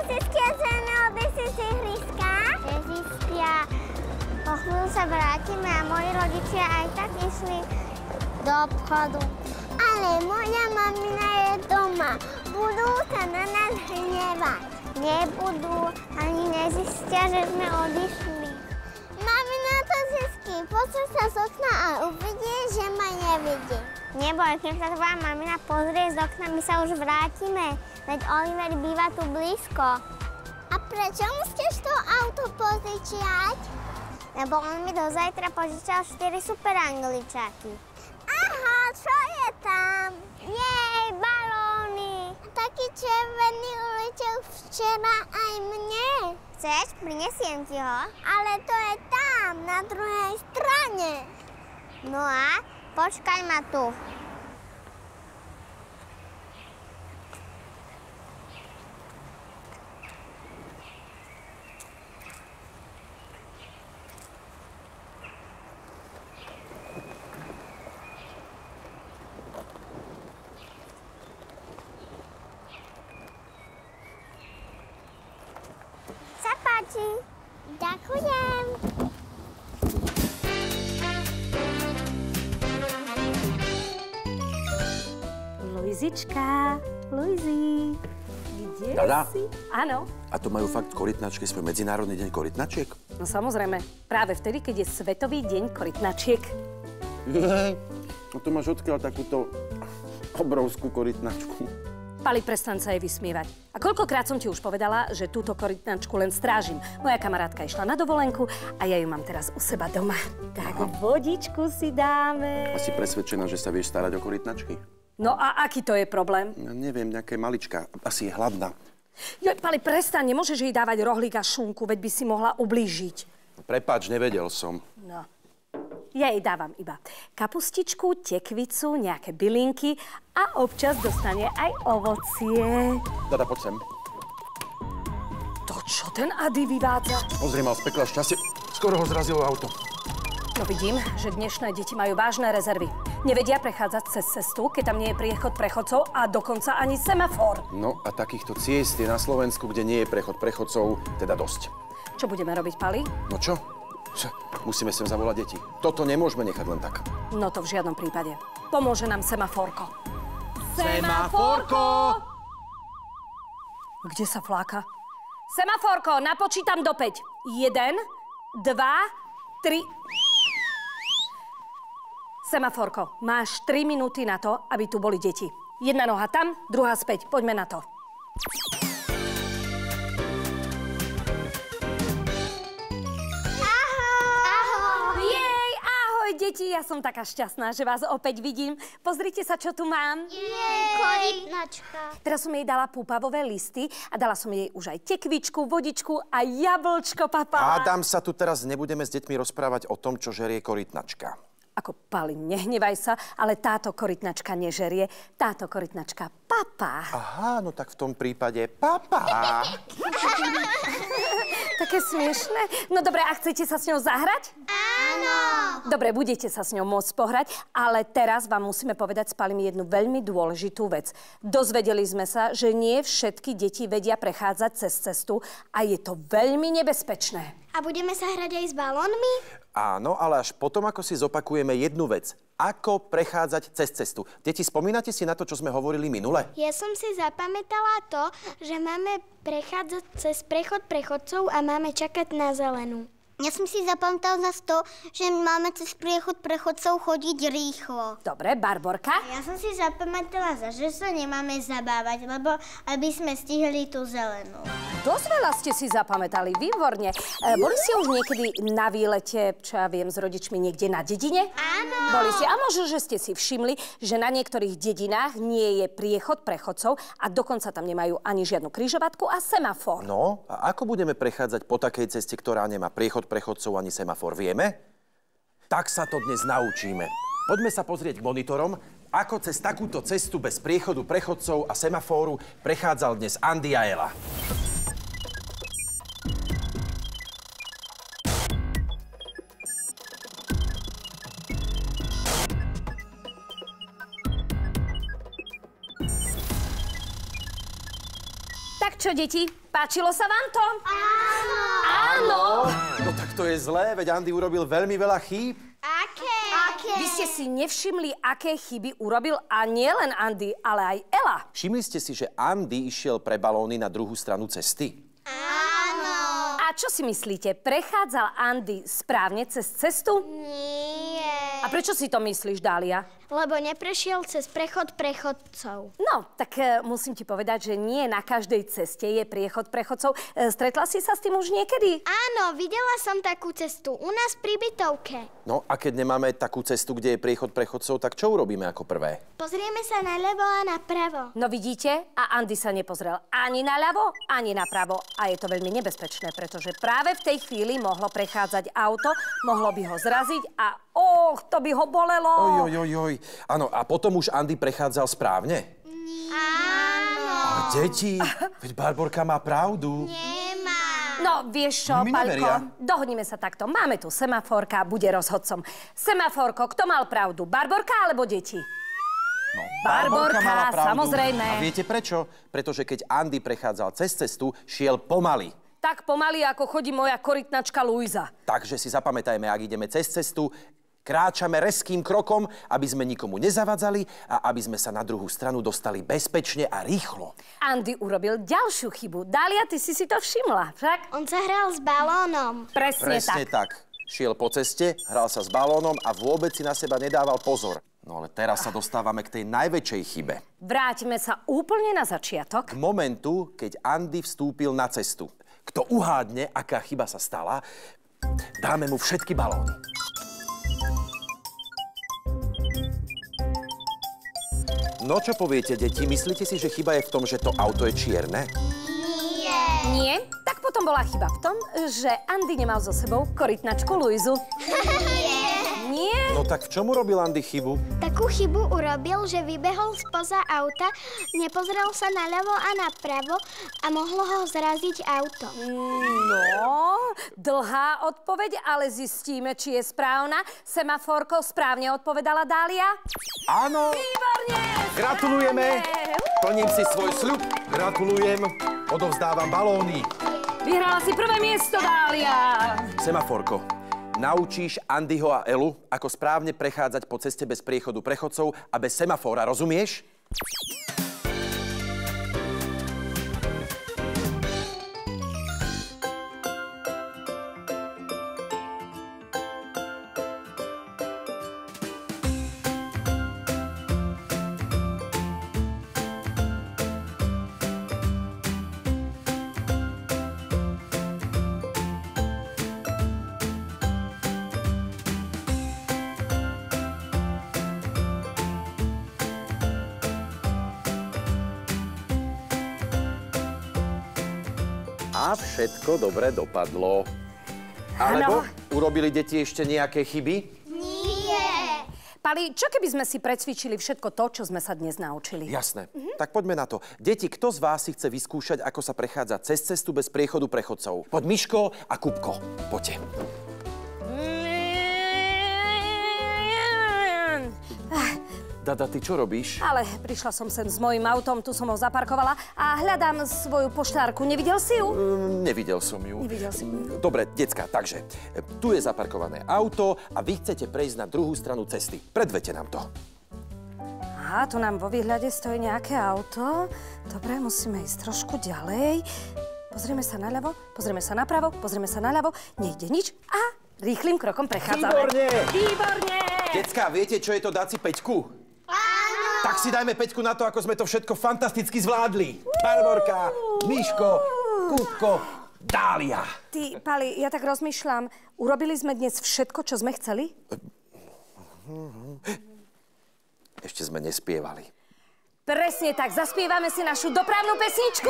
zistia, že neodnesli si ihriska? Nezistia. Po chvíľu sa vrátime a moji rodičia aj tak išli do obchodu. Ale moja mamina je doma. Budú sa na nás hnevať. Nebudú, ani nezistia, že sme odišli. Mamina to zistí. Pozri sa z okna a uvidí, že ma nevidí. Neboj, keď sa tvoja mamina pozrie z okna, my sa už vrátime. Veď Oliver býva tu blízko. A prečo musíš to auto požičiať? Lebo on mi do zajtra požičal 4 super angličáky. Aha, čo je tam? Jej, balóny. Taký červený uletel včera aj mne. Chceš? Prinesiem ti ho. Ale to je tam, na druhej strane. No a? Počkaj ma tu. Sa páči. Ďakujem. Luizička, Luizi, kde Dada? si? Áno. A to majú fakt korytnačky, svoj Medzinárodný deň korytnačiek? No samozrejme, práve vtedy, keď je Svetový deň korytnačiek. No to máš odkiaľ takúto obrovskú korytnačku? Pali, prestaň sa jej vysmievať. A koľkokrát som ti už povedala, že túto korytnačku len strážim. Moja kamarátka išla na dovolenku a ja ju mám teraz u seba doma. Tak vodičku si dáme. A si presvedčená, že sa vieš starať o korytnačky? No a aký to je problém? Ja neviem, nejaká malička. Asi je hladná. Joj, Pali, prestaň, nemôžeš jej dávať rohlík a šunku, veď by si mohla ublížiť. Prepáč, nevedel som. No. Ja jej dávam iba kapustičku, tekvicu, nejaké bylinky a občas dostane aj ovocie. Dada, poď sem. To čo ten Ady vyvádza? Pozri, mal z pekla šťastie. Skoro ho zrazilo auto. No vidím, že dnešné deti majú vážne rezervy. Nevedia prechádzať cez cestu, keď tam nie je priechod prechodcov a dokonca ani semafor. No a takýchto ciest je na Slovensku, kde nie je prechod prechodcov, teda dosť. Čo budeme robiť, Pali? No čo? Musíme sem zavolať deti. Toto nemôžeme nechať len tak. No to v žiadnom prípade. Pomôže nám semaforko. Semaforko! Kde sa fláka? Semaforko, napočítam do 5. 1, 2, 3... Semaforko, máš 3 minúty na to, aby tu boli deti. Jedna noha tam, druhá späť. Poďme na to. Deti, ja som taká šťastná, že vás opäť vidím. Pozrite sa, čo tu mám. Korytnačka. Teraz som jej dala púpavové listy a dala som jej už aj tekvičku, vodičku a jablčko, papa. Hádam sa, tu teraz nebudeme s deťmi rozprávať o tom, čo žerie korytnačka. Ako, Pali, nehnevaj sa, ale táto korytnačka nežerie. Táto korytnačka papa. Aha, no tak v tom prípade papa. Také smiešné. No dobre, a chcete sa s ňou zahrať? Áno. Dobre, budete sa s ňou môcť pohrať, ale teraz vám musíme povedať s Palim jednu veľmi dôležitú vec. Dozvedeli sme sa, že nie všetky deti vedia prechádzať cez cestu a je to veľmi nebezpečné. A budeme sa hrať aj s balónmi? Áno, ale až potom, ako si zopakujeme jednu vec. Ako prechádzať cez cestu. Deti, spomínate si na to, čo sme hovorili minule? Ja som si zapamätala to, že máme prechádzať cez prechod prechodcov a máme čakať na zelenú. Ja som si zapamätala zase to, že máme cez priechod prechodcov chodiť rýchlo. Dobre, Barborka? Ja som si zapamätala že sa nemáme zabávať, lebo aby sme stihli tú zelenú. Dosť veľa ste si zapamätali, výborne. Boli ste už niekedy na výlete, čo ja viem, s rodičmi niekde na dedine? Áno. Boli ste. A možno, že ste si všimli, že na niektorých dedinách nie je priechod prechodcov a dokonca tam nemajú ani žiadnu križovatku a semafor. No, a ako budeme prechádzať po takej ceste, ktorá nemá priechod prechodcov ani semafor, vieme? Tak sa to dnes naučíme. Poďme sa pozrieť k monitorom, ako cez takúto cestu bez priechodu prechodcov a semafóru prechádzal dnes Andy a Ela. Tak čo, deti, páčilo sa vám to? Áno. Áno. No tak to je zlé, veď Andy urobil veľmi veľa chýb. Aké? Vy ste si nevšimli, aké chyby urobil a nie len Andy, ale aj Ela. Všimli ste si, že Andy išiel pre balóny na druhú stranu cesty? Áno. A čo si myslíte, prechádzal Andy správne cez cestu? Nie. A prečo si to myslíš, Dália? Lebo neprešiel cez prechod prechodcov. No, tak musím ti povedať, že nie na každej ceste je priechod prechodcov. Stretla si sa s tým už niekedy? Áno, videla som takú cestu u nás pri bytovke. No a keď nemáme takú cestu, kde je priechod prechodcov, tak čo urobíme ako prvé? Pozrieme sa naľavo a napravo. No vidíte, a Andy sa nepozrel ani naľavo, ani napravo. A je to veľmi nebezpečné, pretože práve v tej chvíli mohlo prechádzať auto, mohlo by ho zraziť a to by ho bolelo. Ojojojoj. Áno, a potom už Andy prechádzal správne? Áno. Ale deti, veď Barborka má pravdu. Nemá. No, vieš čo, Mi neveria. Paľko, dohodnime sa takto. Máme tu semaforka, bude rozhodcom. Semaforko, kto mal pravdu, Barborka alebo deti? No, Barborka, mala pravdu. samozrejme. A viete prečo? Pretože keď Andy prechádzal cez cestu, šiel pomaly. Tak pomaly, ako chodí moja korytnačka Luisa. Takže si zapamätajme, ak ideme cez cestu, kráčame rezkým krokom, aby sme nikomu nezavadzali a aby sme sa na druhú stranu dostali bezpečne a rýchlo. Andy urobil ďalšiu chybu. Dália, ty si to všimla, však? On sa hral s balónom. Presne tak. Šiel po ceste, hral sa s balónom a vôbec si na seba nedával pozor. No ale teraz sa dostávame k tej najväčšej chybe. Vráťme sa úplne na začiatok. K momentu, keď Andy vstúpil na cestu. Kto uhádne, aká chyba sa stala, dáme mu všetky balóny. No čo poviete, deti? Myslíte si, že chyba je v tom, že to auto je čierne? Nie? Tak potom bola chyba v tom, že Andy nemal so sebou korytnačku Luizu. Nie? No tak v čom urobil Andy chybu? Takú chybu urobil, že vybehol spoza auta, nepozrel sa naľavo a napravo a mohlo ho zraziť auto. No, dlhá odpoveď, ale zistíme, či je správna. Semaforko, správne odpovedala Dália? Áno! Výborne! Gratulujeme! Plním si svoj sľub. Gratulujem. Odovzdávam balóny. Vyhrala si prvé miesto, Dália. Semaforko, naučíš Andyho a Elu, ako správne prechádzať po ceste bez priechodu prechodcov a bez semafóra, rozumieš? A všetko dobre dopadlo. Alebo urobili deti ešte nejaké chyby? Nie. Pali, čo keby sme si precvičili všetko to, čo sme sa dnes naučili? Jasné. Tak poďme na to. Deti, kto z vás si chce vyskúšať, ako sa prechádza cez cestu bez priechodu prechodcov? Poď Miško a Kupko. Poďte. Dada, ty čo robíš? Ale prišla som sem s mojím autom, tu som ho zaparkovala a hľadám svoju poštárku. Nevidel si ju? Nevidel som ju. Nevidel si ju. Dobre, decka, takže tu je zaparkované auto a vy chcete prejsť na druhú stranu cesty. Predvete nám to. Aha, tu nám vo výhľade stojí nejaké auto. Dobre, musíme ísť trošku ďalej. Pozrieme sa naľavo, pozrieme sa napravo, pozrieme sa naľavo. Nejde nič a rýchlym krokom prechádzame. Výborne! Výborne! Decka, viete, čo je to dať si peťku? Áno. Tak si dajme peťku na to, ako sme to všetko fantasticky zvládli. Barborka, Miško, Kupko, Dália. Ty, Pali, ja tak rozmýšľam, urobili sme dnes všetko, čo sme chceli? Ešte sme nespievali. Presne tak, zaspievame si našu dopravnú pesničku.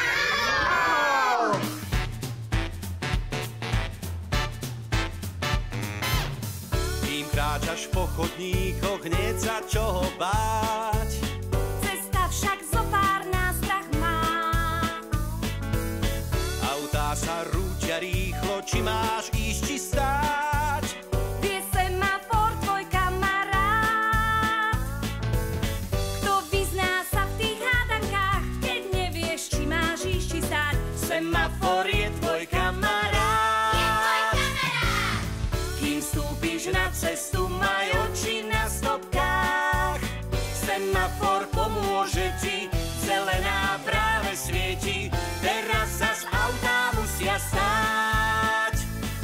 Kým kráčaš po chodníkoch, hneď sa čoho báť. Cesta však zopár nástrah má. Autá sa rútia rýchlo, či máš ísť, či stáť. Vie semafor tvoj kamarát. Kto vyzná sa v tých hádankách, keď nevieš, či máš ísť, Semafor pomôže ti, zelená práve svieti, teraz zas autá musia stáť.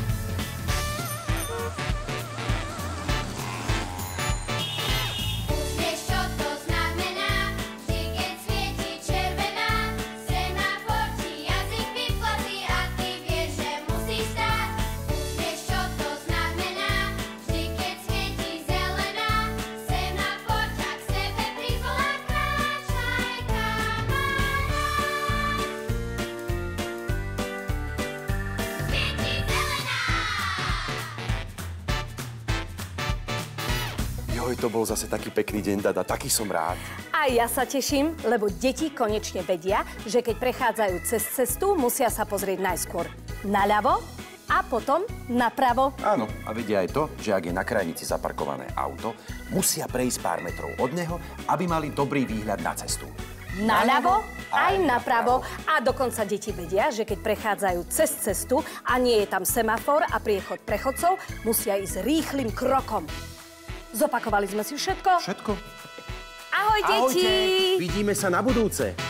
Už vieš, čo to znamená, vždy keď svieti červená, semafor ti jazyk vyplazí a ty vieš, že musíš stáť. Už vieš, čo to znamená, vždy keď svieti zelená, semafor ťa k sebe privolá, kráčaj kamarát. Svieti zelená! Joj, to bol zase taký pekný deň, Dada, taký som rád. A ja sa teším, lebo deti konečne vedia, že keď prechádzajú cez cestu, musia sa pozrieť najskôr naľavo a potom napravo. Áno, a vedia aj to, že ak je na krajnici zaparkované auto, musia prejsť pár metrov od neho, aby mali dobrý výhľad na cestu. Naľavo aj napravo. A dokonca deti vedia, že keď prechádzajú cez cestu a nie je tam semafor a priechod prechodcov, musia ísť rýchlym krokom. Zopakovali sme si všetko? Všetko. Ahoj, deti! Ahojte, vidíme sa na budúce.